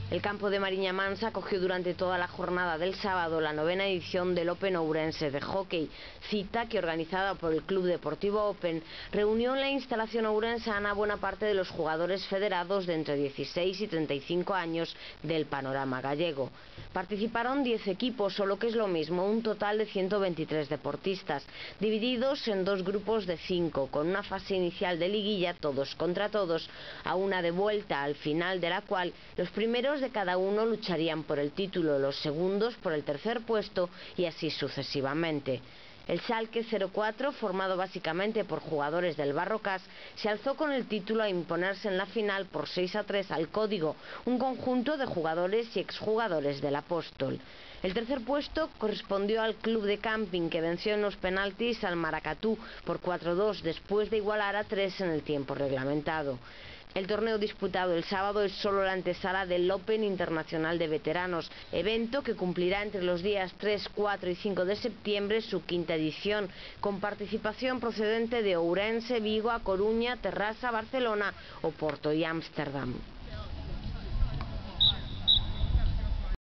El campo de Mariña Mansa acogió durante toda la jornada del sábado la 9ª edición del Open Ourense de hockey, cita que, organizada por el Club Deportivo Open, reunió en la instalación ourensana a buena parte de los jugadores federados de entre 16 y 35 años del panorama gallego. Participaron 10 equipos, o lo que es lo mismo, un total de 123 deportistas, divididos en dos grupos de 5, con una fase inicial de liguilla todos contra todos, a una de vuelta, al final de la cual los primeros de cada uno lucharían por el título, los segundos por el tercer puesto y así sucesivamente. El Schalke 04, formado básicamente por jugadores del Barrocas, se alzó con el título a imponerse en la final por 6-3 al Código, un conjunto de jugadores y exjugadores del Apóstol. El tercer puesto correspondió al Club de Camping, que venció en los penaltis al Maracatú por 4-2 después de igualar a 3 en el tiempo reglamentado. El torneo disputado el sábado es solo la antesala del Open Internacional de Veteranos, evento que cumplirá entre los días 3, 4 y 5 de septiembre su 5ª edición, con participación procedente de Ourense, Vigo, A Coruña, Terrassa, Barcelona, Oporto y Ámsterdam.